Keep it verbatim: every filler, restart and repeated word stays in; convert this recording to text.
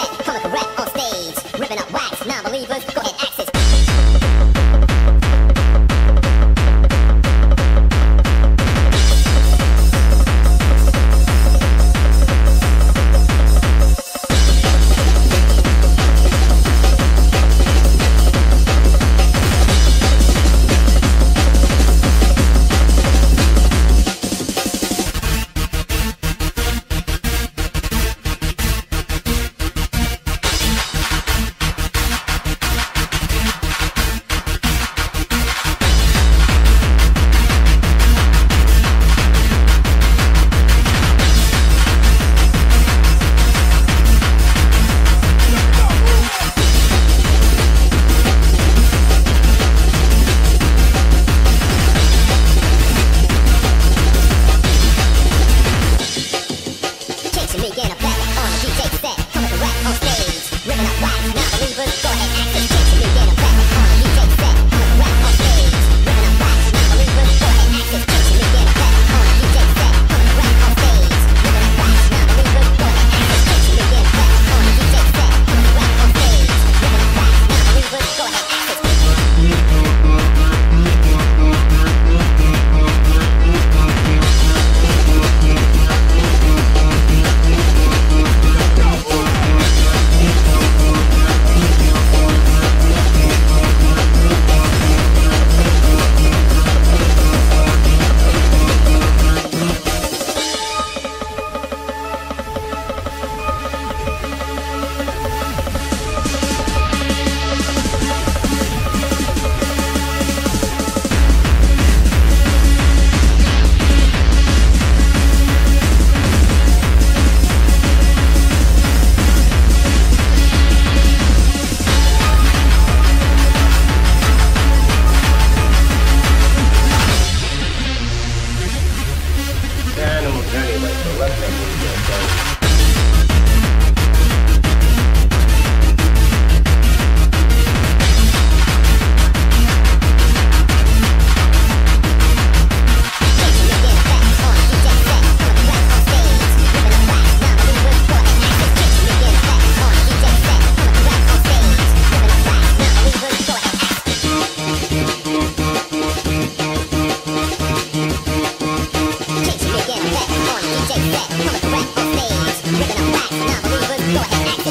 set, coming correct on stage. Ripping up wax, non-believers, go ahead, access. Making a bet on a D J set, coming correct on stage. Ripping up wax, non-believers, go ahead, access. Making a bet on a D J set, coming correct on stage. Ripping up wax, non-believers, go ahead, access. Making a bet on a D J set, coming correct on stage. Ripping up wax, non-believers, go ahead, access. Making a bet on a D J set, coming correct on stage. Ripping up wax, non-believers, go ahead, access. Anyway, so let's make it again. Coming correct on stage, ripping up wax, non-believers, go ahead, act.